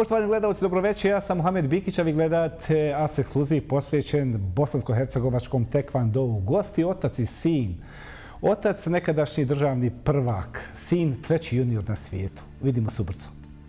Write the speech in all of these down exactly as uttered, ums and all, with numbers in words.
Poštovani gledalci, dobroveče. Ja sam Mohamed Bikić, a vi gledate A S Ekskluziv posvećen bosansko-hercegovačkom tekvandou. Gosti otac i sin. Otac nekadašnji državni prvak, sin treći junior na svijetu. Vidimo se ubrzo.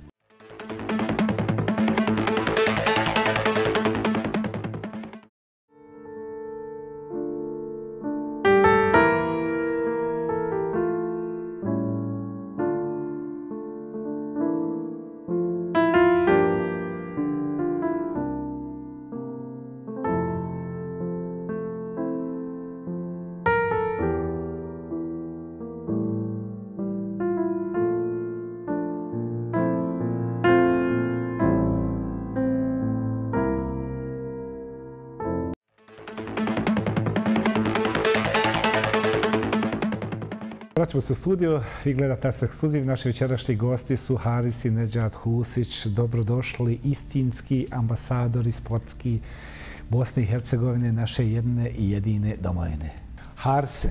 Vraćamo se u studiju. Vi gledate A S Ekskluziv. Naši večerašnji gosti su Haris i Nedžad Husić. Dobrodošli, istinski ambasadori sportski Bosne i Hercegovine, naše jedne i jedine domovine. Harise,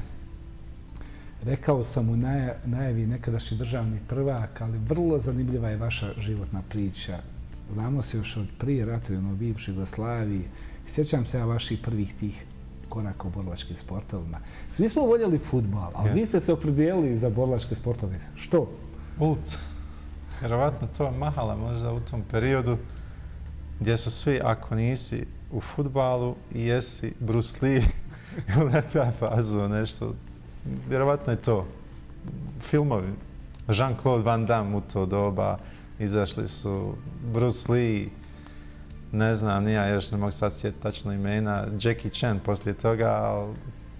rekao sam u najavi nekadašnji državni prvak, ali vrlo zanimljiva je vaša životna priča. Znamo se još od prije ratovanja u bivšoj Jugoslaviji. Sjećam se ja vaših prvih tih koraka u borilačkim sportovima. Svi smo voljeli fudbal, ali vi ste se opredijelili za borilačke sportove. Što? Ulica. Vjerovatno to mahala možda u tom periodu gdje su svi, ako nisi u fudbalu, jesi Bruce Lee ili na taj fazu nešto. Vjerovatno je to. Filmovi. Jean-Claude Van Damme u to doba. Izašli su Bruce Lee, ne znam, nija još ne mogu sad sjetiti tačno imena, Jackie Chan poslije toga, ali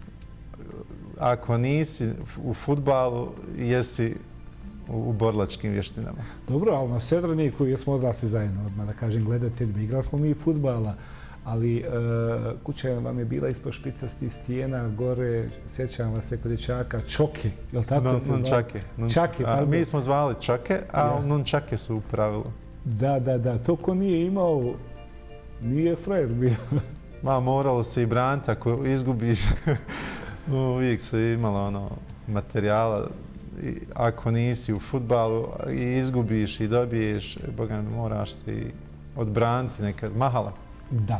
ako nisi u fudbalu, jesi u borilačkim vještinama. Dobro, ali na Sedrniku jesmo odrasli zajedno, odmah da kažem gledateljima. Igrali smo mi i fudbala, ali kuća vam je bila ispod špicastih stijena, gore, sjećam vas se kod dječaka, čoke, je li tako se zvali? Nunčake. Mi smo zvali čoke, a nunčake su u pravilu. Da, da, da. To ko nije imao, nije frajer bio. Ma, moralo se i braniti, ako izgubiš, uvijek se imalo ono materijala. Ako nisi u fudbalu i izgubiš i dobiješ, boga mi, moraš se i odbraniti nekad. Mahala. Da.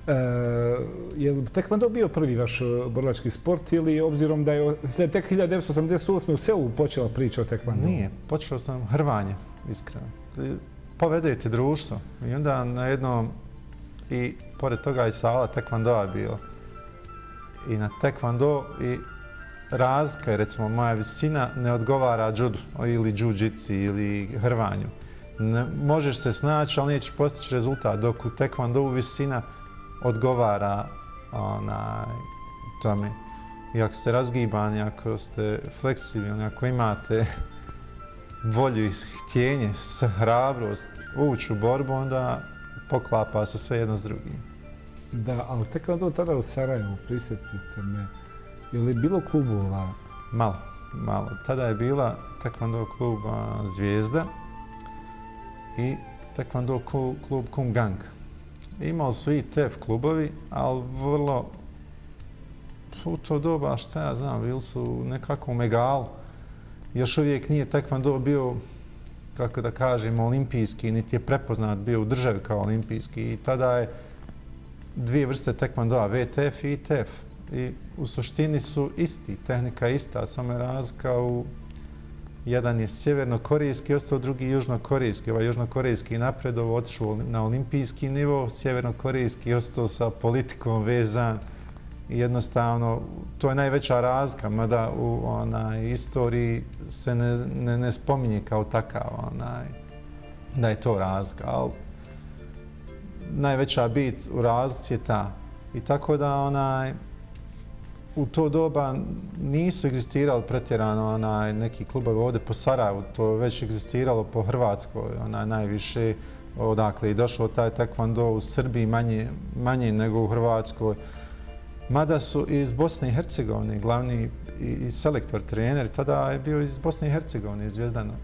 Je li tekvando bio prvi vaš borilački sport ili obzirom da je tek hiljadu devetsto osamdeset osme u Seulu počela priča o tekvandu? Nije. Počeo sam hrvanje, iskreno. Povedete društvo i onda na jednom, i pored toga i sala tekvandoa je bila. I na tekvando i razlika je, recimo, moja visina ne odgovara judu ili jiu-jitsu ili hrvanju. Možeš se snaći, ali nećeš postići rezultat, dok u tekvandovu visina odgovara tome. I ako ste razgibani, ako ste fleksibilni, ako imate volju i htjenje, hrabrost, ući u borbu, onda poklapa se sve jedno s drugim. Da, ali tekvando tada u Sarajevu, prisjetite me, je li bilo klubova? Malo, malo. Tada je bila tekvando klub Zvijezda i tekvando klub Kum Gang. Imali su i T F klubovi, ali vrlo u to doba, šta ja znam, bili su nekako u Megalu. Još uvijek nije tekvando bio, kako da kažem, olimpijski, niti je prepoznat bio u državi kao olimpijski. I tada je dvije vrste tekvandoa, V T F i I T F. I u suštini su isti, tehnika je ista, samo je razlika u jedan je sjevernokorejski, ostao drugi južnokorejski. Ovaj južnokorejski napredovo otišao na olimpijski nivo, sjevernokorejski ostao sa politikom vezan. I jednostavno, to je najveća razlika, mada u istoriji se ne spominje kao takav, da je to razlika. Ali najveća bit u razlici je ta. I tako da u to doba nisu egzistirali pretjerano neki klubovi ovdje po Sarajevu, to je već egzistiralo po Hrvatskoj, najviše odakle je došao taj tekvando u Srbiji manje nego u Hrvatskoj. Mada su iz Bosne i Hercegovine glavni i selektor, trener, tada je bio iz Bosne i Hercegovine, iz Zvijezdana,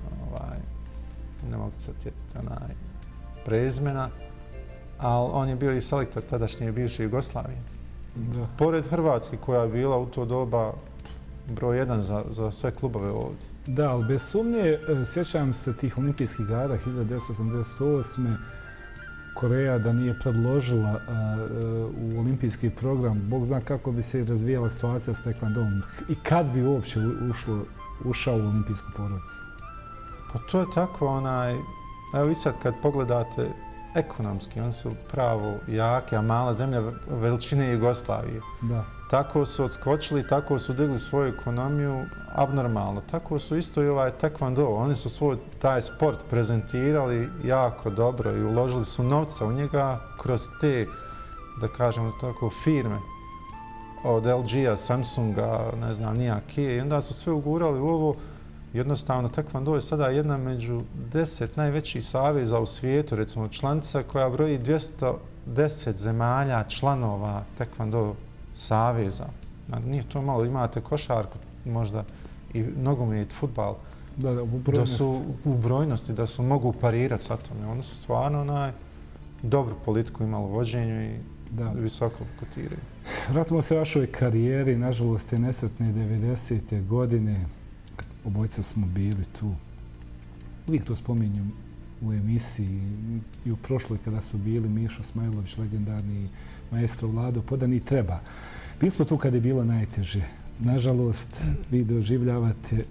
ne mogu se sjetiti prezimena, ali on je bio i selektor tadašnje bivše Jugoslavije. Pored Hrvatske koja je bila u to doba broj jedan za sve klubove ovdje. Da, ali bez sumnje, sjećam se tih olimpijskih igara hiljadu devetsto osamdeset osme. Koreja da nije predložila uh, u olimpijski program, Bog zna kako bi se razvijala situacija s tekvandom i kad bi uopće ušlo, ušao u olimpijsku porodicu. Pa to je tako, onaj, evo i sad kad pogledate ekonomski, oni su pravo jake, a mala zemlja veličine Jugoslavije. Da. Tako su odskočili, tako su digli svoju ekonomiju abnormalno. Tako su isto i ovaj tekvando. Oni su svoj taj sport prezentirali jako dobro i uložili su novca u njega kroz te, da kažemo tako, firme od L G-a, Samsunga, ne znam, nija Kia. I onda su sve ugurali u ovo. Jednostavno, tekvando je sada jedna među deset najvećih saveza u svijetu, recimo članica koja broji dvjesto deset zemalja članova tekvando saveza. Nije to malo, imate košarku možda i nogomet, fudbal. Da, da, u brojnosti. Da su u brojnosti, da su mogu parirati sa tome. Oni su stvarno onaj dobru politiku imali u vođenju i da. Visoko kotiraju. Vratimo se vašoj karijeri, nažalost je nesretne devedesete godine. Obojica smo bili tu. Uvijek to spominjem u emisiji i u prošloj kada su bili Mišo Smajlović, legendarni maestro Vlado Podani treba. Bili smo tu kad je bilo najteže. Nažalost, vi doživljavate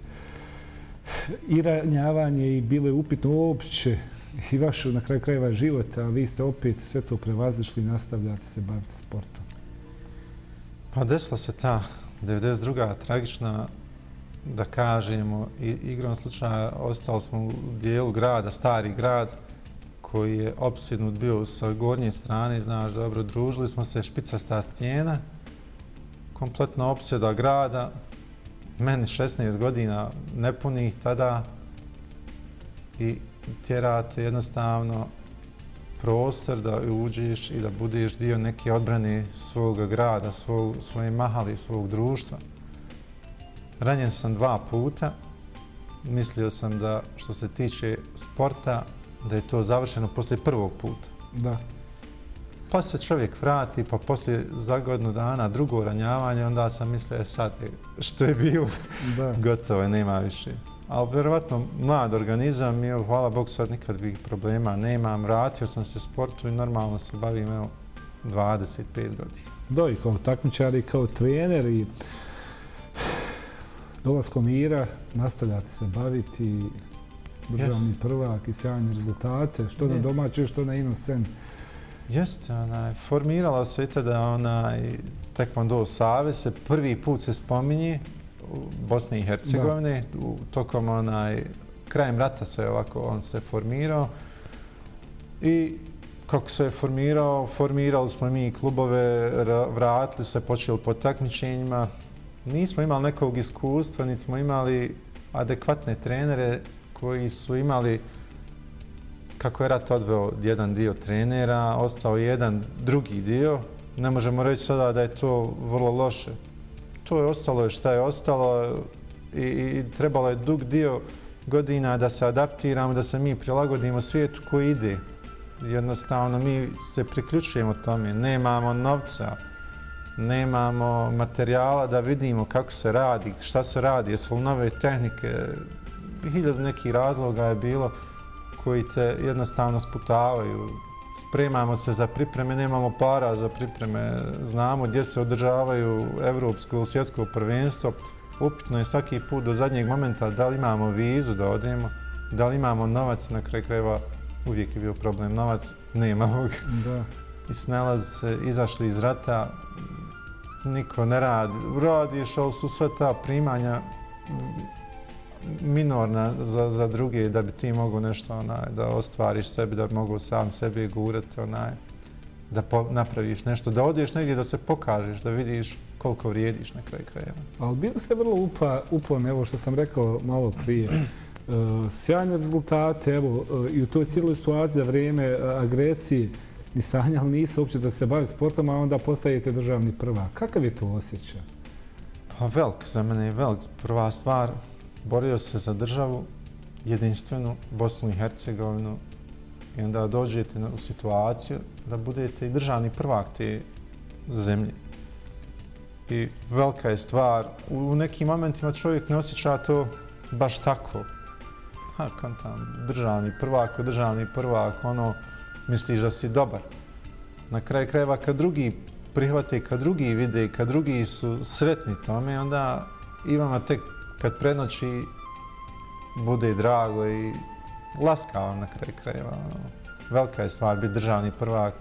i ranjavanje i bilo je upitno uopće i vaš na kraju krajeva život, a vi ste opet sve to prevazišli i nastavljate se baviti sportom. Pa desila se ta devedeset druga tragična, da kažemo, i igrom slučaja ostali smo u dijelu grada, stari grad, koji je opsjednut bio sa gornje strane, znaš, dobro, družili smo se, špicasta stijena, kompletno opsjeda grada, meni šesnaest godina nepunih tada i tjerate jednostavno prostor da uđeš i da budeš dio neke odbrane svoga grada, svog, svoje mahali, svog društva. Ranjen sam dva puta, mislio sam da što se tiče sporta, da je to završeno poslije prvog puta. Da. Pa se čovjek vrati, pa poslije za godinu dana drugo ranjavanje, onda sam mislio, sad što je bilo, da. Gotovo je, nema više. Ali vjerovatno mlad organizam i hvala Bogu sad nikakvih problema nemam. Vratio sam se sportu i normalno se bavim evo, dvadeset pet godina. Da, i kao takmičar i kao trener i dolaskom mira nastavljate se baviti, državni yes. prvak i sjajne rezultate, što na domaće, što na inosen. Jeste, onaj, formirala se i tada onaj Tekvando savez, se prvi put se spominje u Bosni i Hercegovini, u, tokom onaj, krajem rata se ovako on se formirao i kako se je formirao, formirali smo mi klubove, vratili se, počeli po takmičenjima. Nismo imali nekog iskustva, niti smo imali adekvatne trenere koji su imali, kako je rat odveo jedan dio trenera, ostao jedan drugi dio. Ne možemo reći sada da je to vrlo loše. To je ostalo je šta je ostalo i, i trebalo je dug dio godina da se adaptiramo, da se mi prilagodimo svijetu koji ide. Jednostavno mi se priključujemo tome, nemamo novca, nemamo materijala da vidimo kako se radi, šta se radi, jesu li nove tehnike. Hiljadu nekih razloga je bilo koji te jednostavno sputavaju. Spremamo se za pripreme, nemamo para za pripreme, znamo gdje se održavaju evropsko ili svjetsko prvenstvo. Upitno je svaki put do zadnjeg momenta da li imamo vizu da odemo, da li imamo novac, na kraju krajeva uvijek je bio problem novac, nemamo ga. Da. I snalazi se, izašli iz rata, niko ne radi. Radiš, ali su sve ta primanja minorna za, za druge da bi ti mogu nešto onaj, da ostvariš sebi, da bi mogu sam sebi gurati, onaj, da po, napraviš nešto, da odeš negdje da se pokažeš, da vidiš koliko vrijediš na kraju krajeva. Ali bili ste vrlo upa, uporni, evo što sam rekao malo prije. Uh, sjajne rezultate, evo, uh, i u toj cijeloj situaciji za vrijeme uh, agresije ni sanjali niste uopće da se bavi sportom, a onda postajete državni prvak. Kakav je to osjećaj? Pa velik, za mene je velik. Prva stvar, borio se za državu, jedinstvenu Bosnu i Hercegovinu i onda dođete u situaciju da budete i državni prvak te zemlje. I velika je stvar. U nekim momentima čovjek ne osjeća to baš tako. Ha, kontam, državni prvak, državni prvak, ono, misliš da si dobar. Na kraju krajeva kad drugi prihvate, kad drugi vide, kad drugi su sretni tome, onda i vama tek kad prenoći bude drago i laskavo na kraju krajeva. Velika je stvar biti državni prvak.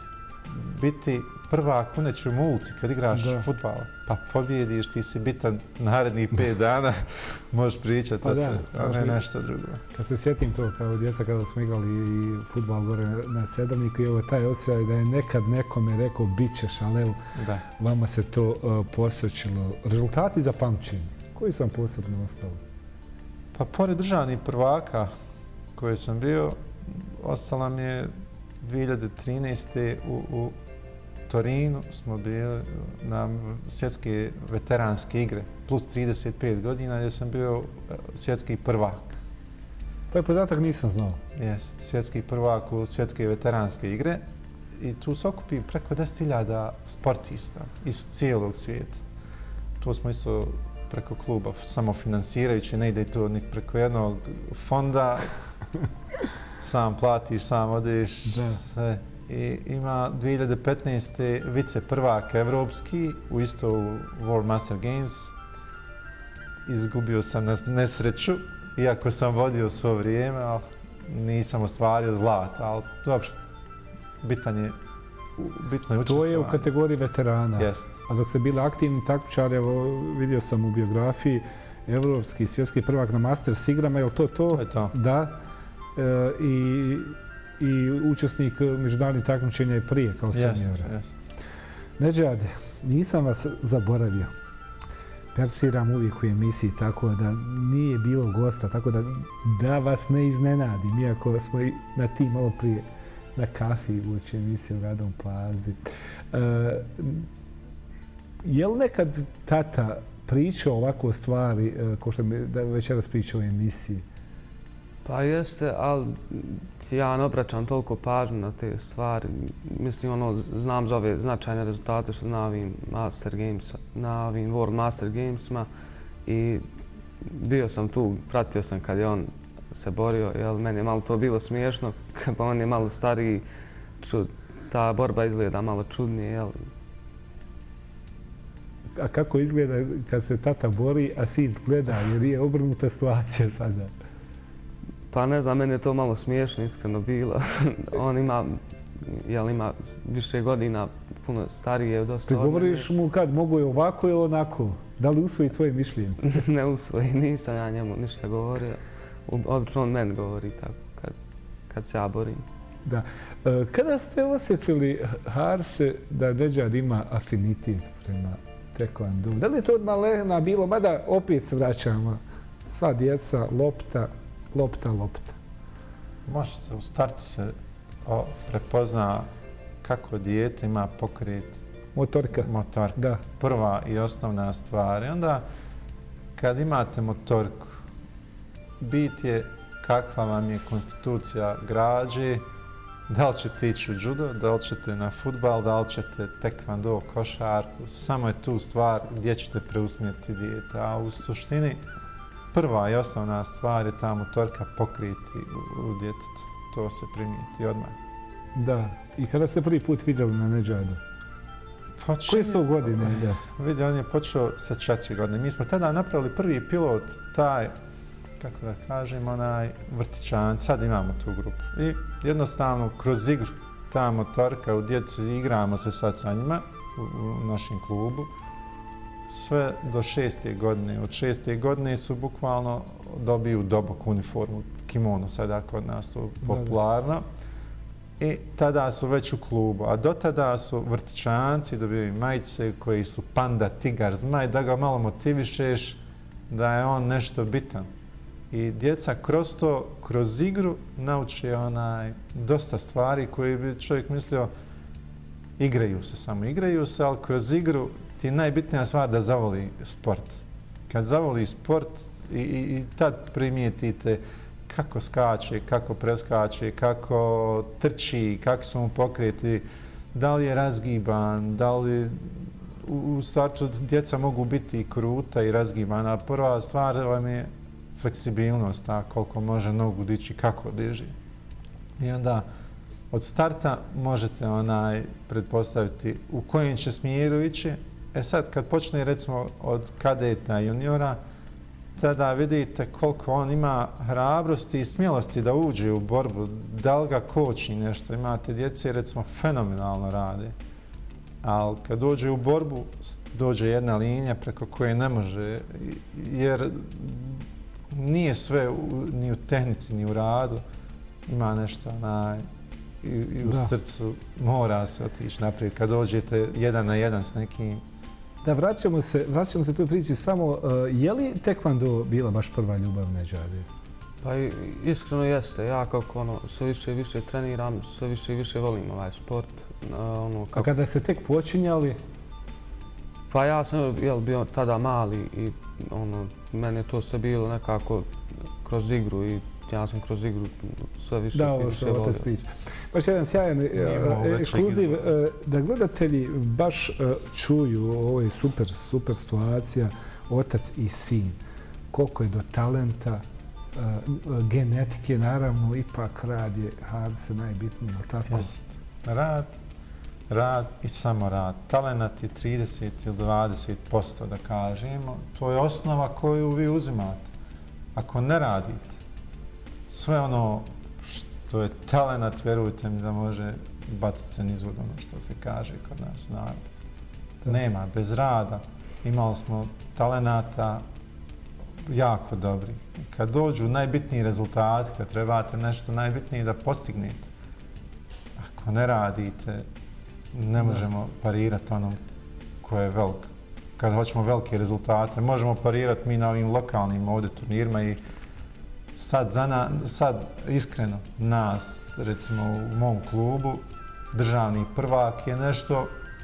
Biti prvak u nečem ulici kad igraš fudbal, pa pobjediš, ti si bitan narednih pet dana, možeš pričati pa o da, se, a ne nešto drugo. Kad se sjetim to kao djeca kada smo igrali fudbal gore na Sedovniku i ovo taj osjećaj da je nekad nekome rekao bit ćeš, ali evo, da. Vama se to uh, posvećilo. Rezultati za pamćenje, koji su vam posebno ostali? Pa pored državnih prvaka koje sam bio, ostala mi je dvije hiljade trinaeste. u, u Torinu smo bili na svjetske veteranske igre, plus trideset pet godina, gdje sam bio svjetski prvak. Taj podatak nisam znao. Jest, svjetski prvak u svjetske veteranske igre i tu se okupi preko deset hiljada sportista iz cijelog svijeta. To smo isto preko kluba samofinansirajući, ne ide to ni preko jednog fonda, sam platiš, sam odeš, sve. I ima dvije hiljade petnaeste. vice prvak evropski u isto u World Master Games. Izgubio sam na nesreću, iako sam vodio svo vrijeme, ali nisam ostvario zlato, ali dobro, bitan je, bitno je učestvovanje. To je u kategoriji veterana. Jest. A dok ste bili aktivni takmičar, evo vidio sam u biografiji, evropski svjetski prvak na Masters igrama, je li to to? To je to. Da. E, i i učesnik međunarodnih takmičenja i prije kao seniora. Jest, jest. Nedžad, nisam vas zaboravio. Persiram uvijek u emisiji tako da nije bilo gosta, tako da da vas ne iznenadim, iako smo i na tim malo prije na kafi uoči emisije u Radom Plazi. E, je li nekad tata pričao ovako stvari, kao što mi večeras pričao u emisiji? Pa jeste, ali ja ne obraćam toliko pažnju na te stvari. Mislim, ono, znam za ove značajne rezultate što na ovim Master Games, na ovim World Master Gamesima i bio sam tu, pratio sam kad je on se borio, jel, meni je malo to bilo smiješno, pa on je malo stariji, čud, ta borba izgleda malo čudnije, jel. A kako izgleda kad se tata bori, a sin gleda, jer je obrnuta situacija sada? Pa ne znam, meni je to malo smiješno, iskreno bilo. On ima, jel, ima više godina, puno starije, dosta odmene. Prigovoriš mu kad mogu je ovako ili onako? Da li usvoji tvoje mišljenje? Ne usvoji, nisam ja njemu ništa govorio. Obično on meni govori tako, kad, kad se ja borim. Da. Kada ste osjetili, Harse, da Nedžad ima afinitet prema tekvandu? Da li je to od malena bilo, mada opet se vraćamo, sva djeca, lopta, lopta, lopta. Može se, u startu se o, prepozna kako dijete ima pokret. Motorka. Motorka. Da. Prva i osnovna stvar. I onda kad imate motorku, bit je kakva vam je konstitucija građe, da li ćete ići u judo, da li ćete na fudbal, da li ćete tekvando, košarku. Samo je tu stvar gdje ćete preusmjeriti dijete. A u suštini prva i osnovna stvar je ta motorka pokriti u, u djetetu. To se primijeti odmah. Da. I kada ste prvi put vidjeli na Nedžadu? Počinje, koje su to godine? Da. Vidi, on je počeo sa četiri godine. Mi smo tada napravili prvi pilot, taj, kako da kažem, onaj vrtićan. Sad imamo tu grupu. I jednostavno, kroz igru, ta motorka u djecu, igramo se sad sa njima u, u našem klubu. Sve do šeste godine. Od šeste godine su bukvalno dobiju dobok uniformu, kimono sada kod nas to popularno. I tada su već u klubu. A do tada su vrtićanci, dobiju majice koji su panda, tigar, zmaj, da ga malo motivišeš da je on nešto bitan. I djeca kroz to, kroz igru, nauče onaj dosta stvari koje bi čovjek mislio igraju se samo, igraju se, ali kroz igru ti je najbitnija stvar da zavoli sport. Kad zavoli sport i, i, i tad primijetite kako skače, kako preskače, kako trči, kako su mu pokreti, da li je razgiban, da li u startu djeca mogu biti i kruta i razgibana. Prva stvar vam je fleksibilnost, ta koliko može nogu dići, kako diži. I onda od starta možete onaj pretpostaviti u kojem će smjeru ići. E sad, kad počne recimo od kadeta juniora, tada vidite koliko on ima hrabrosti i smjelosti da uđe u borbu, da li ga koči nešto. Imate djece, recimo, fenomenalno rade. Ali kad dođe u borbu, dođe jedna linija preko koje ne može, jer nije sve u, ni u tehnici, ni u radu. Ima nešto onaj, i, i u da. srcu mora se otići naprijed. Kad dođete jedan na jedan s nekim. Da, vraćamo se, vraćamo se tu priči samo, uh, je li tekvando bila baš prva ljubav Nedžade? Pa iskreno jeste. Ja kako ono, sve više i više treniram, sve više i više volim ovaj sport. Uh, ono, kako... A kada ste tek počinjali? Pa ja sam jel, bio tada mali i ono, meni je to sve bilo nekako kroz igru i ja sam kroz igru sve više da, i više volio. Da, ovo što priča. Baš jedan sjajan ekskluziv da gledatelji baš čuju, ovo je super, super situacija, otac i sin. Koliko je do talenta, genetike, naravno, ipak rad je Harise najbitnije, ali tako? Jest. Rad, rad i samo rad. Talenat je trideset ili dvadeset posto da kažemo. To je osnova koju vi uzimate. Ako ne radite, sve ono što je talenat, vjerujte mi da može baciti se niz ono što se kaže kod nas u narodu. Nema, bez rada. Imali smo talenata jako dobri. I kad dođu najbitniji rezultati, kad trebate nešto najbitnije da postignete, ako ne radite, ne možemo parirati onom koje je velik. Kad hoćemo velike rezultate, možemo parirati mi na ovim lokalnim ovdje turnirima i sad, za na, sad iskreno nas, recimo u mom klubu, državni prvak je nešto,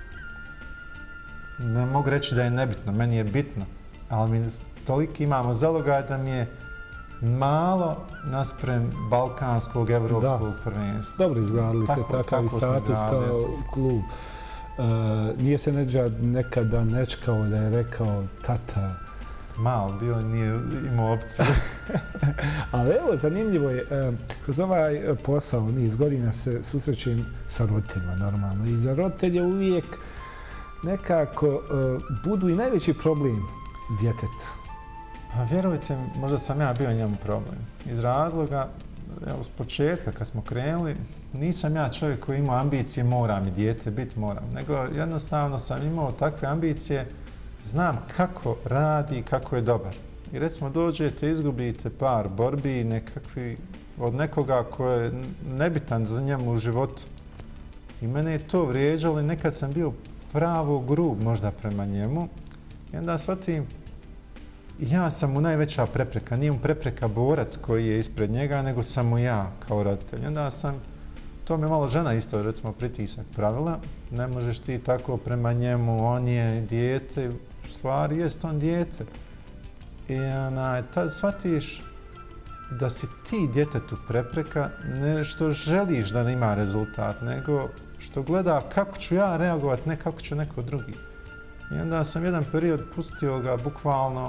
ne mogu reći da je nebitno, meni je bitno, ali mi toliko imamo zalogaj da mi je malo nasprem balkanskog, evropskog da. prvenstva. Dobro izgradili se takav status kao klub. Uh, nije se Nedžad nekada nečkao da je rekao tata. Malo bio, nije imao opciju. Ali evo, zanimljivo je, uh, kroz ovaj posao, niz godina se susrećem sa roditeljima normalno. I za roditelje uvijek nekako uh, budu i najveći problem djetetu. Pa vjerujte, možda sam ja bio njemu problem. Iz razloga, evo, s početka kad smo krenuli, nisam ja čovjek koji ima ambicije, moram i dijete biti, moram. Nego jednostavno sam imao takve ambicije, znam kako radi i kako je dobar. I recimo dođete, izgubite par borbi nekakvi, od nekoga ko je nebitan za njemu u životu. I mene je to vrijeđalo i nekad sam bio pravo grub možda prema njemu. I onda shvatim, ja sam mu najveća prepreka, nije mu prepreka borac koji je ispred njega, nego sam mu ja kao roditelj. Onda sam, to mi je malo žena isto, recimo, pritisak pravila. Ne možeš ti tako prema njemu, on je dijete, u stvari jest on dijete. I onaj, tad shvatiš da si ti djetetu prepreka, ne što želiš da ima rezultat, nego što gleda kako ću ja reagovat, ne kako će neko drugi. I onda sam jedan period pustio ga bukvalno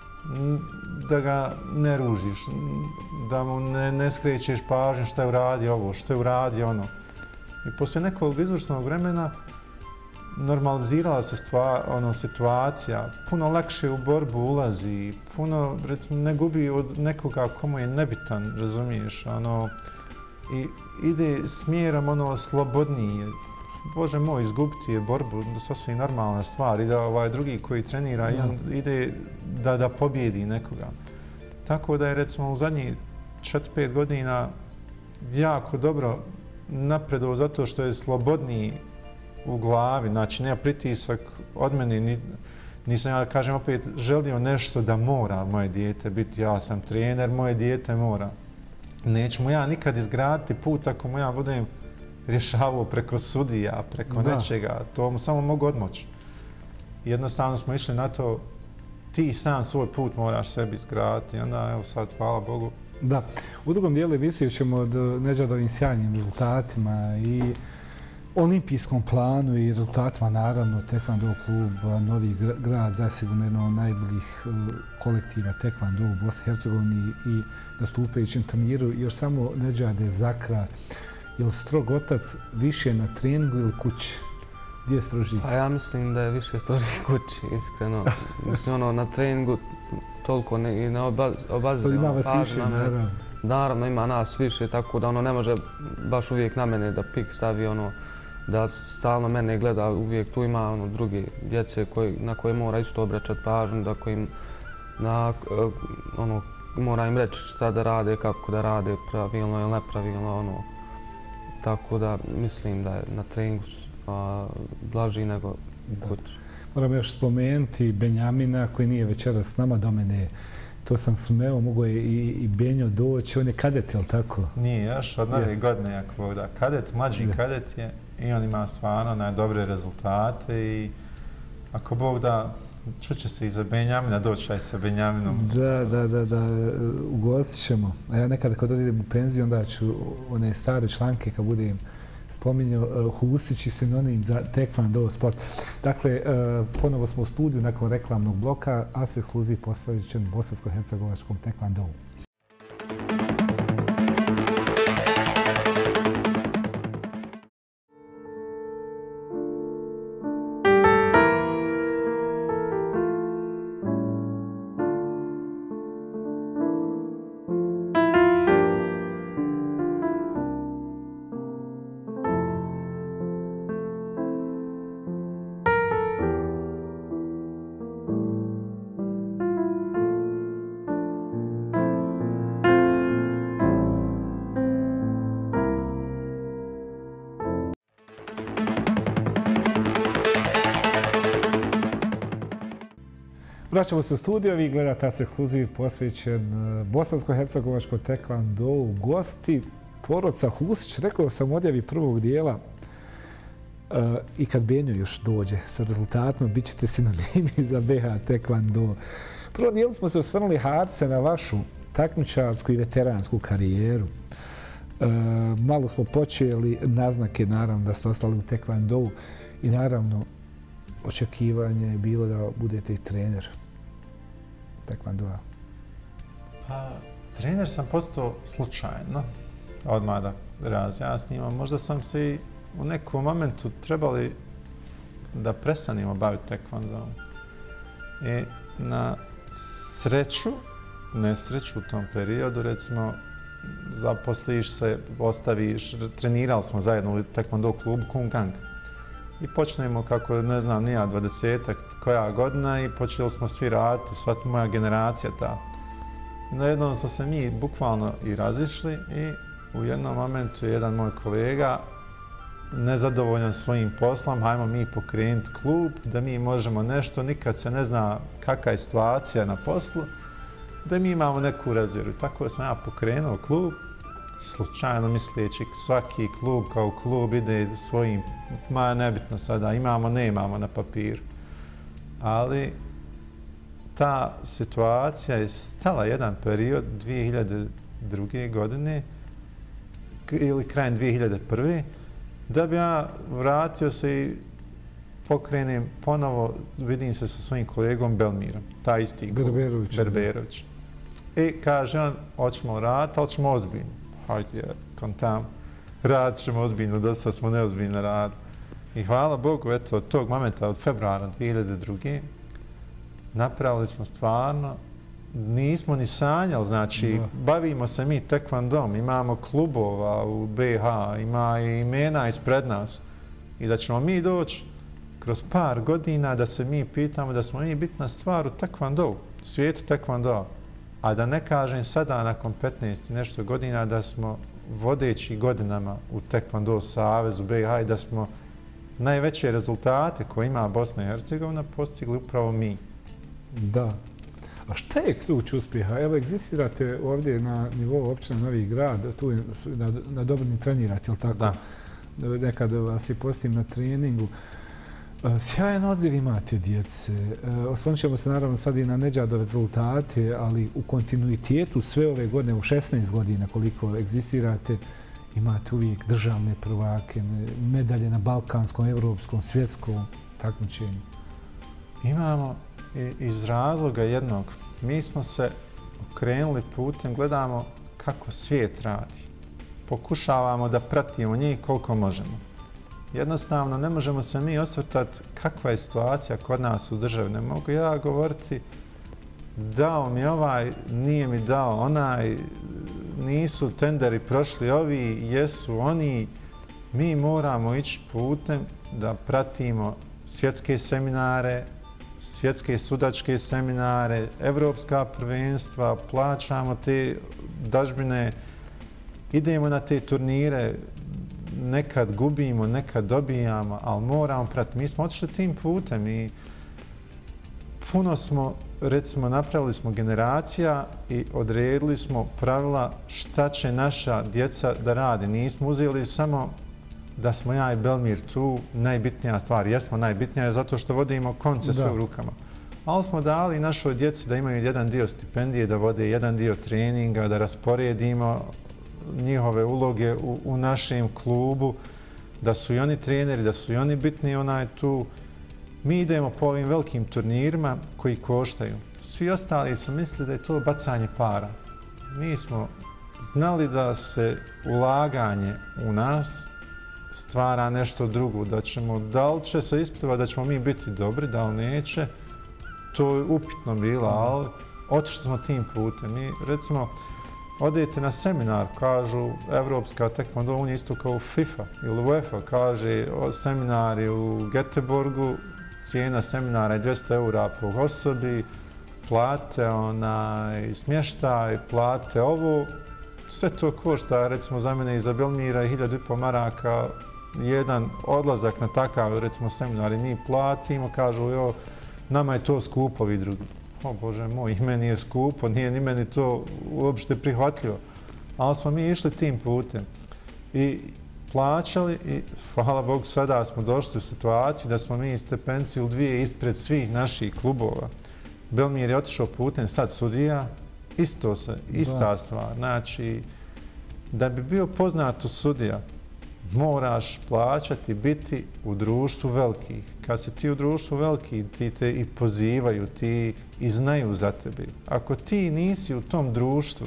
da ga ne ružiš, da mu ne, ne skrećeš pažnju što je uradio ovo, što je uradio ono. I poslije nekog izvrsnog vremena normalizirala se stvar, ono, situacija, puno lakše u borbu ulazi, puno recimo, ne gubi od nekoga komu je nebitan, razumiješ, ono, i ide smjerom ono slobodnije. Bože moj, izgubiti je borbu, sasvim normalna stvar. I da ovaj drugi koji trenira i on ide da, da pobjedi nekoga. Tako da je recimo u zadnjih četiri pet godina jako dobro napredovao zato što je slobodniji u glavi. Znači, nema pritisak od mene. Ni, nisam, ja kažem opet, želio nešto da mora moje dijete biti. Ja sam trener, moje dijete mora. Neću mu ja nikad izgraditi put ako mu ja budem rješavao preko sudija, preko da. nečega. To mu samo mogu odmoći. Jednostavno smo išli na to, ti sam svoj put moraš sebi izgraditi. Onda, evo sad, hvala Bogu. Da. U drugom dijelu emisije ćemo od Nedžadovim sjajnim rezultatima i olimpijskom planu i rezultatima, naravno, Taekwondo klub Novi Grad zasigurno jedno od najboljih kolektiva Taekwondo u Bosni i Hercegovini i nastupajućem turniru. Još samo Nedžade Zakra, je li strog otac više na treningu ili kući? Gdje je strožiji? Pa ja mislim da je više strožiji kući, iskreno. Mislim, ono, na treningu toliko ne, ne obazire. Ima vas više, naravno. Naravno, ima nas više, tako da ono ne može baš uvijek na mene da pik stavi, ono, da stalno mene gleda, uvijek tu ima ono, druge djece koji, na koje mora isto obraćati pažnju, da kojim na, ono, mora im reći šta da rade, kako da rade, pravilno ili nepravilno, ono. Tako da mislim da je na treningu a, blaži nego kući. Moram još spomenuti Benjamina koji nije večeras s nama, do mene. To sam smeo, mogo je i, i Benjo doći. On je kadet, je li tako? Nije još, od nove godine, ako da. Kadet, mlađi da. Kadet je i on ima stvarno najdobre rezultate i ako Bog da, čuće se i za Benjamina, doći sa Benjaminom. Da, da, da, da, ugostit ćemo. A ja nekada kad odidem u penziju, onda ću one stare članke kad budem spominjao Husić i sinonim za Taekwondo sport. Dakle, ponovo smo u studiju nakon reklamnog bloka, a se ekskluziv posvećen bosansko-hercegovačkom Taekwondo. Vraćamo se u studio, vi gledate nas ekskluziv posvećen bosansko-hercegovačkom Taekwondo u gosti. Tvoroca Husić, rekao sam u odjavi prvog dijela, i kad Benjo još dođe sa rezultatima, bit ćete sinonimi za B H Taekwondo. Prvo dijelu smo se osvrnuli, Harce, na vašu takmičarsku i veteransku karijeru. Malo smo počeli, naznake naravno da ste ostali u Taekwondo i naravno očekivanje je bilo da budete i trener Taekwondoa. Pa, trener sam postao slučajno, odmah da razjasnimo. Možda sam se i u nekom momentu trebali da prestanemo baviti Taekwondom. I na sreću, nesreću u tom periodu, recimo, zaposliš se, ostaviš, trenirali smo zajedno u Taekwondo klubu Kung Gang. I počnemo kako, ne znam, nija dvadesetak koja godina i počeli smo svi raditi, sva moja generacija ta. I na jednom smo se mi bukvalno i razišli i u jednom momentu je jedan moj kolega nezadovoljan svojim poslom, hajmo mi pokrenuti klub, da mi možemo nešto, nikad se ne zna kakva je situacija na poslu, da mi imamo neku rezervu. Tako sam ja pokrenuo klub, slučajno misleći svaki klub kao klub ide svojim, ma nebitno sada, imamo, ne imamo na papiru. Ali ta situacija je stala jedan period dvije hiljade druge. godine ili krajem dvije hiljade prve. da bi ja vratio se i pokrenem ponovo, vidim se sa svojim kolegom Belmirom, taj isti klub, Berberović. Berberović. I kaže on, hoćemo raditi, ali ćemo ozbiljno. Hajde, kontam, radit ćemo ozbiljno, dosta smo neozbiljno radili. I hvala Bogu, eto, od tog momenta, od februara dvije hiljade druge. napravili smo stvarno, nismo ni sanjali, znači, da. Bavimo se mi tekvandom, imamo klubova u B H, ima i imena ispred nas. I da ćemo mi doći kroz par godina da se mi pitamo da smo mi bitna stvar u tekvandu, svijetu tekvando. A da ne kažem sada, nakon petnaest i nešto godina, da smo vodeći godinama u Taekwondo savezu B H i da smo najveće rezultate koje ima Bosna i Hercegovina postigli upravo mi. Da. A šta je ključ uspjeha? Evo, egzistirate ovdje na nivou općine Novi Grad, tu na, na Dobrni trenirate, je li tako? Da. Nekad vas i postim na treningu. Sjajan odziv imate djece. Osvrnut ćemo se naravno sad i na Nedžadove rezultate, ali u kontinuitetu sve ove godine, u šesnaest godina koliko egzistirate, imate uvijek državne prvake, medalje na balkanskom, evropskom, svjetskom takmičenju. Imamo iz razloga jednog. Mi smo se okrenuli putem, gledamo kako svijet radi. Pokušavamo da pratimo njih koliko možemo. Jednostavno, ne možemo se mi osvrtati kakva je situacija kod nas u državi. Ne mogu ja govoriti dao mi ovaj, nije mi dao onaj, nisu tenderi prošli ovi, jesu oni. Mi moramo ići putem da pratimo svjetske seminare, svjetske sudačke seminare, evropska prvenstva, plaćamo te dažbine, idemo na te turnire, nekad gubimo, nekad dobijamo, ali moramo pratiti. Mi smo otišli tim putem i puno smo, recimo, napravili smo generacija i odredili smo pravila šta će naša djeca da radi. Nismo uzeli samo da smo ja i Belmir tu najbitnija stvar. Jesmo najbitnija zato što vodimo konce sve u rukama. Ali smo dali našoj djeci da imaju jedan dio stipendije, da vode jedan dio treninga, da rasporedimo njihove uloge u, u našem klubu, da su i oni treneri, da su i oni bitni onaj tu. Mi idemo po ovim velikim turnirima koji koštaju. Svi ostali su mislili da je to bacanje para. Mi smo znali da se ulaganje u nas stvara nešto drugo, da ćemo, da li će se ispitivati da ćemo mi biti dobri, da li neće, to je upitno bilo, ali otišli smo tim putem. Mi, recimo, odete na seminar, kažu Evropska tekvando unija isto kao FIFA ili UEFA, kaže seminari u Göteborgu, cijena seminara je dvjesto eura po osobi, plate onaj smještaj, plate ovo, sve to košta, recimo za mene i za Belmira, hiljadu i pol maraka, jedan odlazak na takav, recimo, seminar i mi platimo, kažu, jo, nama je to skupo, vi drugi. O Bože moj, i meni je skupo, nije ni meni to uopšte prihvatljivo. Ali smo mi išli tim putem i plaćali i, hvala Bogu, sada smo došli u situaciju da smo mi stepenciju dvije ispred svih naših klubova. Belmir je otišao putem sad sudija, isto se, ista stvar. Znači, da bi bio poznat u sudija, moraš plaćati, biti u društvu velikih. Kad si ti u društvu velikih, ti te i pozivaju, ti i znaju za tebe. Ako ti nisi u tom društvu,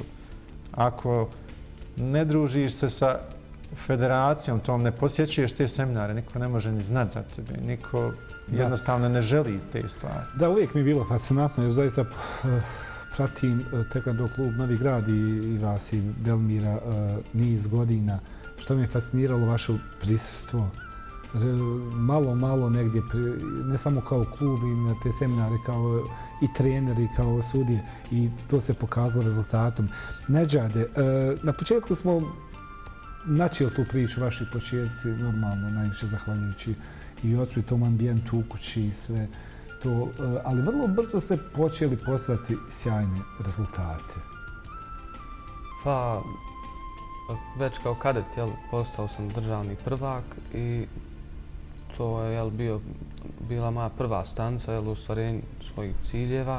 ako ne družiš se sa federacijom tom, ne posjećuješ te seminare, niko ne može ni znat za tebe, niko jednostavno ne želi te stvari. Da, uvijek mi je bilo fascinantno, jer zaista pratim Tekvando klub Novi Grad i vas i Belmira niz godina. Što mi je fasciniralo vaše prisustvo, malo, malo negdje, ne samo kao klub i na te seminare, kao i treneri, kao sudije, i to se pokazalo rezultatom. Nedžade, na početku smo načeli tu priču, vaši početci, normalno, najviše zahvaljujući i ocu i tom ambijentu u kući i sve to, ali vrlo brzo ste počeli postati sjajne rezultate. Pa, već kao kadet, jel, postao sam državni prvak i to je, jel, bio, bila moja prva stanica, jel, u ostvarenju svojih ciljeva.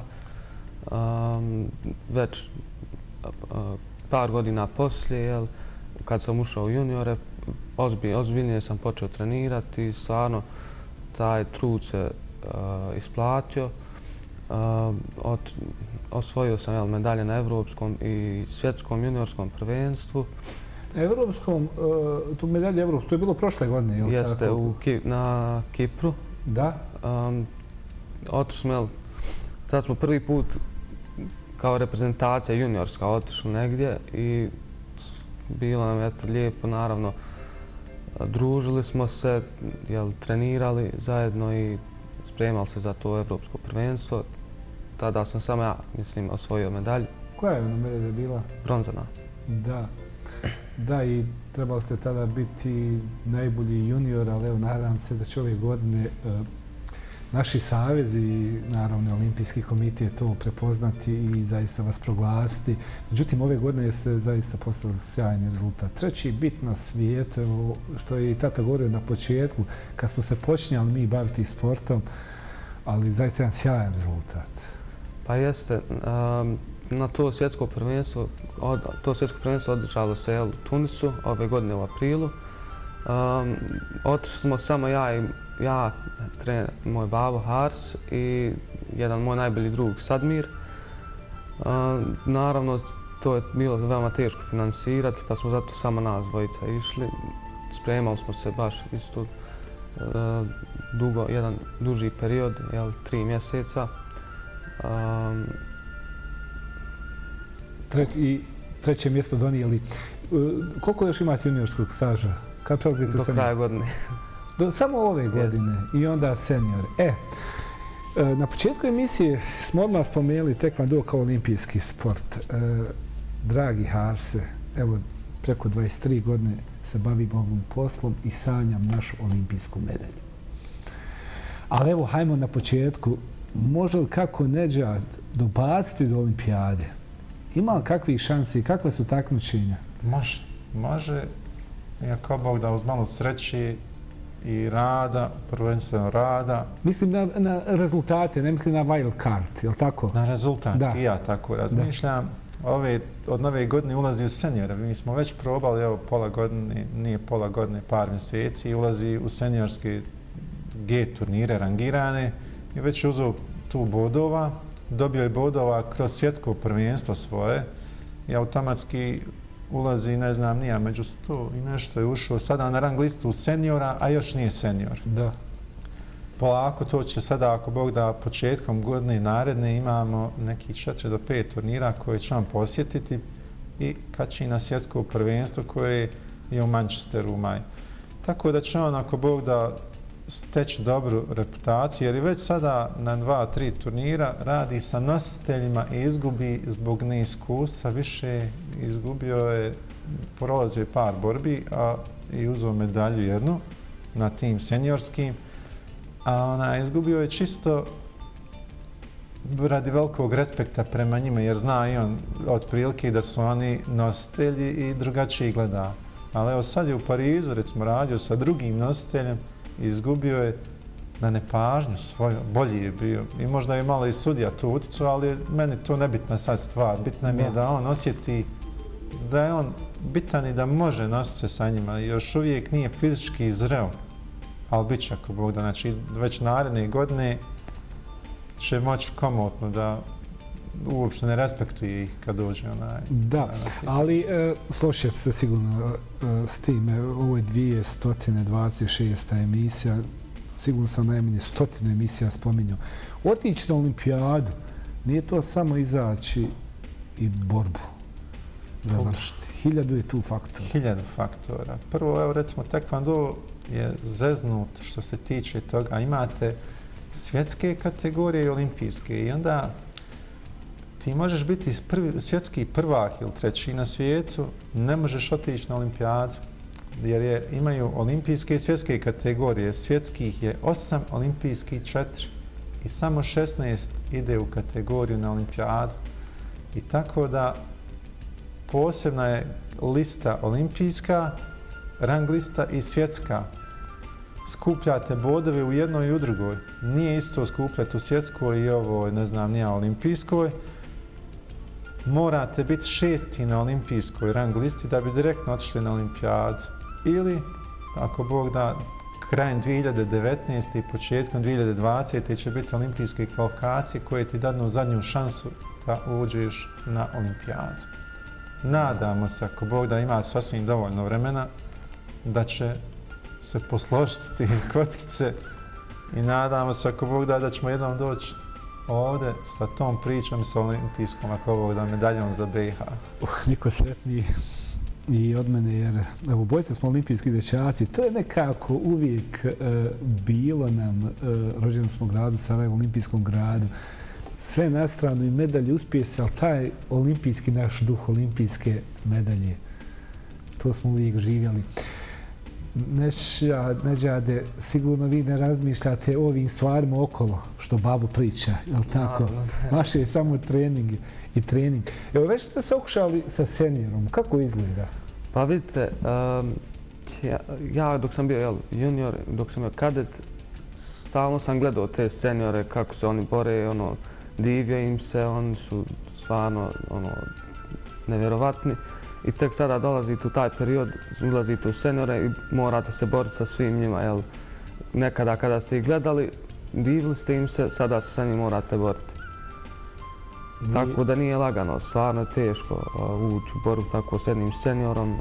Um, već uh, par godina poslije, jel, kad sam ušao u juniore, ozbilj, ozbiljnije sam počeo trenirati i stvarno taj trud se uh, isplatio. Uh, od, osvojio sam, jel, medalje na evropskom i svjetskom juniorskom prvenstvu. Evropskom, uh, tu medalje evropskom, to je bilo prošle godine, jel? Jeste, u, na Kipru. Da? Um, otišli smo, jel, tad smo prvi put kao reprezentacija juniorska otišli negdje i bilo nam je to lijepo, naravno. Družili smo se, jel, trenirali zajedno i spremali se za to evropsko prvenstvo. Tada sam samo ja, mislim, osvojio medalju. Koja je ona medalja bila? Bronzana. Da. Da, i trebali ste tada biti najbolji junior, ali evo, nadam se da će ove godine uh, naši savezi i naravno Olimpijski komitet to prepoznati i zaista vas proglasiti. Međutim, ove godine ste zaista postali sjajni rezultat. Treći bit na svijetu, evo, što je i tata govorio na početku, kad smo se počinjali mi baviti sportom, ali zaista jedan sjajan rezultat. Pa jeste. Um, na to svjetsko prvenstvo, od, to svjetsko prvenstvo održalo se u Tunisu ove godine u aprilu. Um, otišli smo samo ja i ja, trener, moj babo Hars i jedan moj najbolji drug Sadmir. Um, naravno, to je bilo veoma teško finansirati, pa smo zato samo nas dvojica išli. Spremali smo se baš isto uh, dugo, jedan duži period, jel, tri mjeseca. Um, Treć, I treće mjesto donijeli. Koliko još imate juniorskog staža? Kad prelazite u do senior? kraja godine. Do, samo ove godine yes. I onda senior. E, na početku emisije smo odmah spomenuli tekvando kao olimpijski sport. E, dragi Harse, evo preko dvadeset tri godine se bavim ovim poslom i sanjam našu olimpijsku medalju. Ali evo, hajmo na početku. Može li kako Nedžad dobaciti do olimpijade? Ima li kakvih šansi i kakve su takmičenja? Može, može. Iako Bog da uz malo sreći i rada, prvenstveno rada. Mislim na, na rezultate, ne mislim na wild card, je li tako? Na rezultatski, da. Ja tako razmišljam. Ove, od nove godine ulazi u seniore. Mi smo već probali, evo, pola godine, nije pola godine, par mjeseci, ulazi u seniorske G turnire rangirane i već uzeo tu bodova. Dobio je bodova kroz svjetsko prvenstvo svoje i automatski ulazi, ne znam, nija među sto i nešto je ušao sada na rang listu seniora, a još nije senior. Da. Polako to će sada, ako Bog da, početkom godine naredne imamo nekih četiri do pet turnira koje će vam posjetiti i kači na svjetsko prvenstvo koje je u Manchesteru u maju. Tako da će on, ako Bog da, steći dobru reputaciju, jer je već sada na dva, tri turnira radi sa nositeljima i izgubi zbog neiskustva. Više izgubio je, prolazio je par borbi, a i uzeo medalju jednu na tim seniorskim. A ona izgubio je čisto radi velikog respekta prema njima, jer zna i on otprilike da su oni nositelji i drugačije gleda. Ali evo sad je u Parizu, recimo, radio sa drugim nositeljem, izgubio je na nepažnju svoju, bolji je bio. I možda je malo i sudija tu uticao, ali je meni to nebitna sad stvar. Bitno mi je da on osjeti da je on bitan i da može nositi se sa njima. Još uvijek nije fizički zreo, ali bit će ako Bog da. Znači, već naredne godine će moći komotno da uopšte ne respektuje ih kad dođe onaj... Da, ali e, složite se sigurno e, s tim. E, ovo je dvjesto dvadeset šesta emisija. Sigurno sam najmanje stotinu emisija spominjao. Otići na olimpijadu nije to samo izaći i borbu završiti. Hiljadu je tu faktora. Hiljadu faktora. Prvo, evo recimo, tekvando je zeznut što se tiče toga. Imate svjetske kategorije i olimpijske i onda ti možeš biti prvi, svjetski prvak ili treći na svijetu, ne možeš otići na olimpijadu, jer je, imaju olimpijske i svjetske kategorije. Svjetskih je osam, olimpijskih četiri i samo šesnaest ide u kategoriju na olimpijadu. I tako da posebna je lista olimpijska, rang lista i svjetska. Skupljate bodove u jednoj i u drugoj. Nije isto skupljati u svjetskoj i ovoj, ne znam, nije olimpijskoj. Morate biti šesti na olimpijskoj rang listi da bi direktno otišli na olimpijadu. Ili, ako Bog da, krajem dvije hiljade devetnaeste i početkom dvije hiljade dvadesete će biti olimpijske kvalifikacije koje ti dadnu zadnju šansu da uđeš na olimpijadu. Nadamo se, ako Bog da, ima sasvim dovoljno vremena, da će se posložiti ti kockice i nadamo se, ako Bog da, da ćemo jednom doći ovdje sa tom pričom, sa olimpijskom, ako Bog da, medaljom za B i H. Uh, niko sretniji i od mene, jer evo, bojice smo olimpijski dečaci. To je nekako uvijek uh, bilo nam, uh, rođenom smo gradu, Sarajevo, olimpijskom gradu, sve na stranu i medalje uspije se, ali taj olimpijski naš duh, olimpijske medalje, to smo uvijek živjeli. Nedžade, sigurno vi ne razmišljate o ovim stvarima okolo, što babo priča, je li tako? Vaše je samo trening i trening. Evo, već ste se okušali sa seniorom. Kako izgleda? Pa vidite, um, ja, ja dok sam bio jel, junior, dok sam bio kadet, stalno sam gledao te seniore, kako se oni bore, ono, divio im se, oni su stvarno ono, nevjerovatni. I tek sada dolazite u taj period, ulazite u seniore i morate se boriti sa svim njima. Jel? Nekada kada ste ih gledali, divili ste im se, sada se sa njim morate boriti. Tako da nije lagano, stvarno je teško ući u borbu tako s jednim seniorom.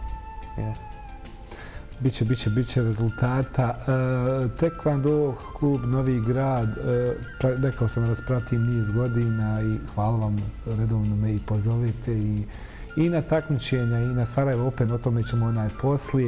Biće, biće, biće rezultata. Tekvando klub Novi Grad, rekao sam da vas pratim niz godina i hvala vam, redovno me i pozovete i na takmičenja i na Sarajevo Open, o tome ćemo onaj poslije.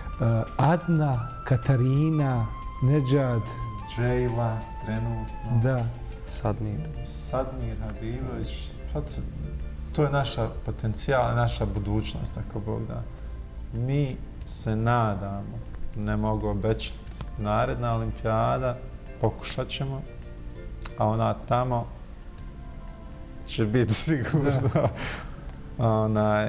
Adna, Katarina, Nedžad. Džejla, trenutno. Da. Sadmir. Sadmir Habibović. To je naša potencijal, naša budućnost, ako Bog da. Mi se nadamo, ne mogu obećati, naredna olimpijada, pokušat ćemo, a ona tamo će biti sigurno onaj,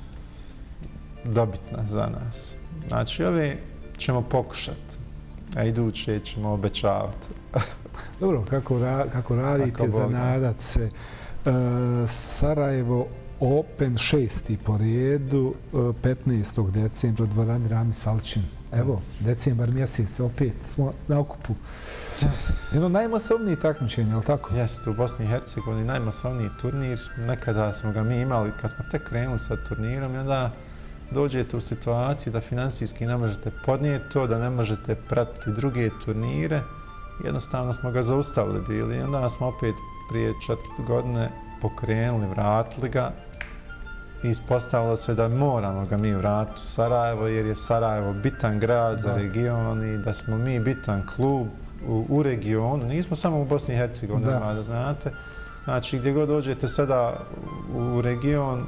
dobitna za nas. Znači, ove ćemo pokušati, a iduće ćemo obećavati. Dobro, kako, ra, kako radite, zanadat se. E, Sarajevo Open šesti po redu, petnaestog decembra u dvorani Rami Salčin. Evo, decembar mjesec, opet smo na okupu. Jedno najmasovniji takmičenje, je li tako? Jeste, u Bosni i Hercegovini najmasovniji turnir. Nekada smo ga mi imali, kad smo tek krenuli sa turnirom, i onda dođete u situaciju da finansijski ne možete podnijeti to, da ne možete pratiti druge turnire. Jednostavno smo ga zaustavili bili i onda smo opet prije četiri godine pokrenuli, vratili ga i ispostavilo se da moramo ga mi vratiti u Sarajevo jer je Sarajevo bitan grad za region i da smo mi bitan klub u, u regionu. Nismo samo u Bosni i Hercegovini, da. da znate. Znači, gdje god dođete sada u region,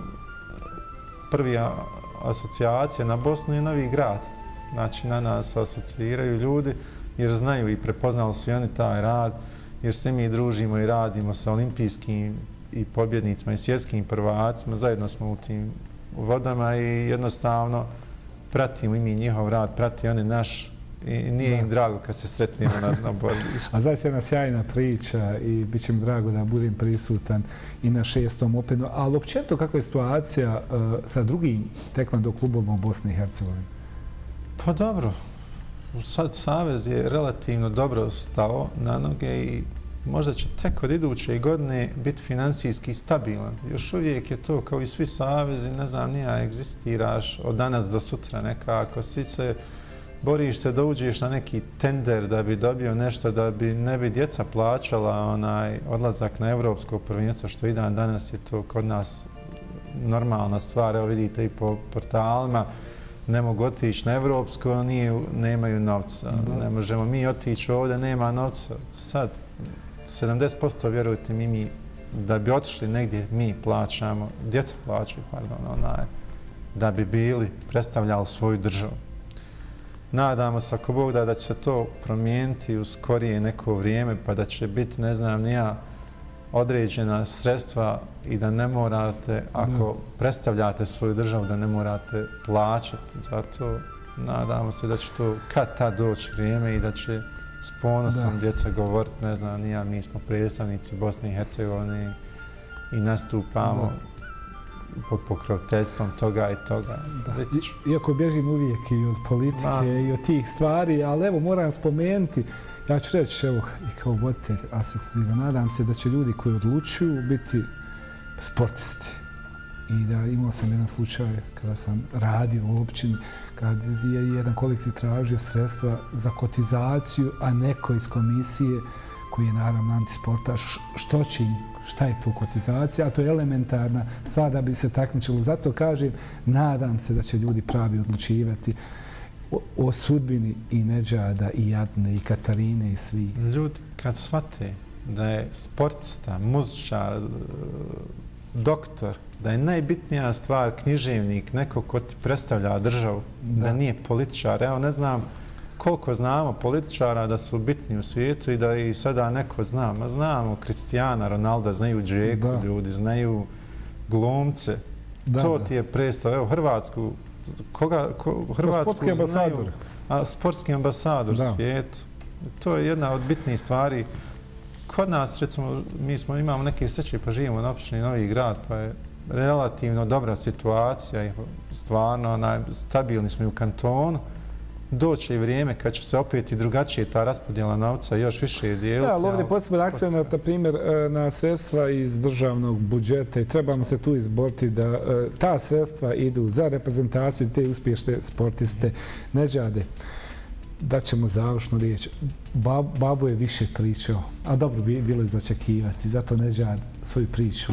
prvi asocijacija na Bosnu je Novi Grad. Znači, na nas asociraju ljudi jer znaju i prepoznali su i oni taj rad, jer se mi družimo i radimo sa olimpijskim i pobjednicima i svjetskim prvacima, zajedno smo u tim vodama i jednostavno pratimo i mi njihov rad, prati oni naš i nije da. im drago kad se sretnemo na, na borilištu. A zaista je jedna sjajna priča i bit će mi drago da budem prisutan i na šestom Openu, ali općenito kakva je situacija uh, sa drugim tekvando klubom u Bosni i Hercegovini? Pa dobro, sad Savez je relativno dobro stao na noge i možda će tek od iduće godine biti finansijski stabilan. Još uvijek je to kao i svi savezi, ne znam, nija egzistiraš od danas do sutra nekako. Svi se boriš se da uđeš na neki tender da bi dobio nešto, da bi ne bi djeca plaćala onaj odlazak na evropsko prvenstvo, što i dan danas je to kod nas normalna stvar. Evo vidite i po portalima, ne mogu otići na evropsko, nije, nemaju novca. Ne možemo mi otići ovdje, nema novca. Sad, sedamdeset posto vjerujte mi, mi da bi otišli negdje, mi plaćamo, djeca plaćaju, pardon, onaj, da bi bili, predstavljali svoju državu. Nadamo se, ako Bog da, da će se to promijeniti u skorije neko vrijeme, pa da će biti, ne znam, nija određena sredstva i da ne morate, ako predstavljate svoju državu, da ne morate plaćati. Zato nadamo se da će to kad tad doći vrijeme i da će s ponosom djeca govoriti, ne znam, nija, mi smo predstavnici Bosne i Hercegovine i nastupamo pod pokroviteljstvom toga i toga. Iako bježim uvijek i od politike i od tih stvari, ali evo moram spomenuti, ja ću reći, evo, i kao voditelj asocijacije, nadam se da će ljudi koji odlučuju biti sportisti. I da imao sam jedan slučaj kada sam radio u općini, kad je jedan kolektiv tražio sredstva za kotizaciju, a neko iz komisije, koji je naravno antisportaš, što će im, šta je to kotizacija, a to je elementarna stvar da bi se takmičilo. Zato kažem, nadam se da će ljudi pravi odlučivati o, o sudbini i Nedžada, i Adne, i Katarine, i svi. Ljudi kad shvate da je sportista, muzičar, doktor, da je najbitnija stvar književnik, neko ko ti predstavlja državu, da, da nije političar. Evo, ne znam koliko znamo političara da su bitni u svijetu i da i sada neko zna. Ma znamo Kristijana, Ronalda, znaju Džeku ljudi, znaju glumce. Da, to da. ti je predstav. Evo, Hrvatsku, koga, ko, Hrvatsku sportski znaju, ambasador. A, sportski ambasador da. svijetu. To je jedna od bitnijih stvari kod nas, recimo, mi smo, imamo neke sreće pa živimo na opštini Novi Grad, pa je relativno dobra situacija i stvarno onaj, stabilni smo i u kantonu. Doće i vrijeme kad će se opet i drugačije ta raspodjela novca još više dijeliti. Da, ali ovdje je poseban akcent, na primjer, na sredstva iz državnog budžeta i trebamo se tu izboriti da ta sredstva idu za reprezentaciju i te uspješne sportiste. Neđade, da ćemo završnu riječ. Babo je više pričao, a dobro bi bilo je začekivati, zato Neđad svoju priču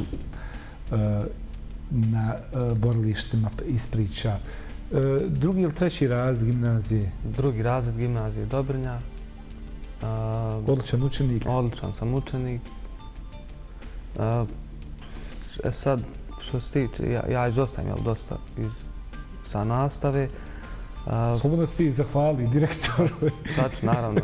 na borilištima ispriča. Drugi ili treći razred gimnazije? Drugi razred gimnazije Dobrnja. Odličan učenik? Odličan sam učenik. E sad, što se tiče, ja, ja izostajem jel, dosta iz, sa nastave. Slobodno si zahvali direktoru. Sad ću, naravno,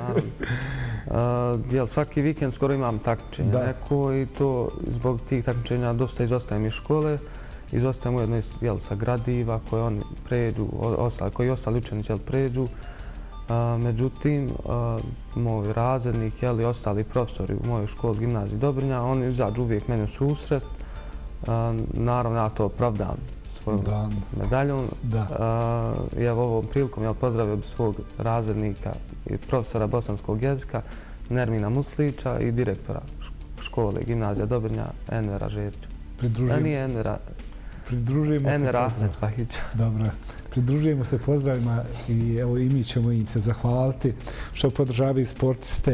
naravno. Jel, svaki vikend skoro imam takmičenja neko i to zbog tih takmičenja dosta izostajem iz škole. Izostajem ujedno jel, sa gradiva koje oni pređu, ostali, koji ostali učenici jel, pređu. A, međutim, a, moj razrednik jel, i ostali profesori u mojoj školi gimnaziji Dobrnja, oni izađu uvijek meni u susret. A, naravno, ja to opravdam svojom da. medaljom. Da. A, I evo ovom prilikom jel, pozdravio bi svog razrednika i profesora bosanskog jezika, Nermina Muslića i direktora škole gimnazija Dobrnja, Envera Žerića. Pridružujemo. Da nije Envera. Pridružujemo se Enver Ahmed Spahića. Dobro. Pridružujemo se pozdravima i evo i mi ćemo im se zahvaliti što podržavaju sportiste.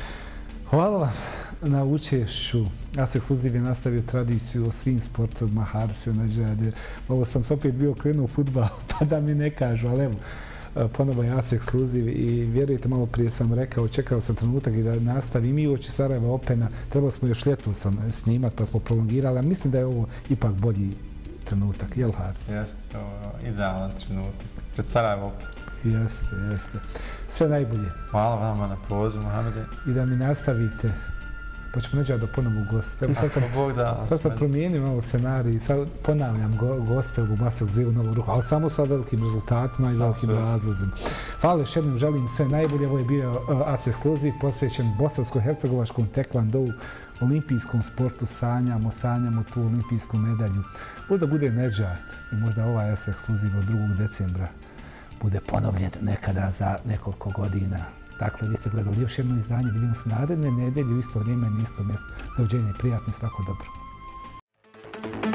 Hvala vam na učešću. As Ekskluziv je nastavio tradiciju o svim sportovima Harise Neđade. Ovo sam se opet bio krenuo u fudbal, pa da mi ne kažu, ali evo, ponovo je As Ekskluziv i vjerujte, malo prije sam rekao, čekao sam trenutak i da nastavi mi uoči Sarajeva Opena. Trebali smo još ljetu sam snimat pa smo prolongirali, ali mislim da je ovo ipak bolji trenutak, jel Haris? Jeste, idealan trenutak. Pred Sarajevo Open. Jeste, jeste. Sve najbolje. Hvala vama na pozivu, Mohamede. I da mi nastavite. Pa ćemo Neđado ponovo ugostiti. Sad sam, sad sam promijenio malo scenarij. Sad ponavljam go, goste u As Ekskluzivu Novu Ruhu, ali samo sa velikim rezultatima i velikim razlozima. Hvala još jednom, želim sve najbolje. Ovo je bio As Ekskluziv posvećen bosansko-hercegovačkom tekvandou, olimpijskom sportu. Sanjamo, sanjamo tu olimpijsku medalju. Možda bude Neđad i možda ovaj As Ekskluziv od drugog decembra bude ponovljen nekada za nekoliko godina. Dakle, vi ste gledali još jedno izdanje. Vidimo se naredne nedelje u isto vrijeme na isto mjesto. Doviđenja i prijatno, svako dobro.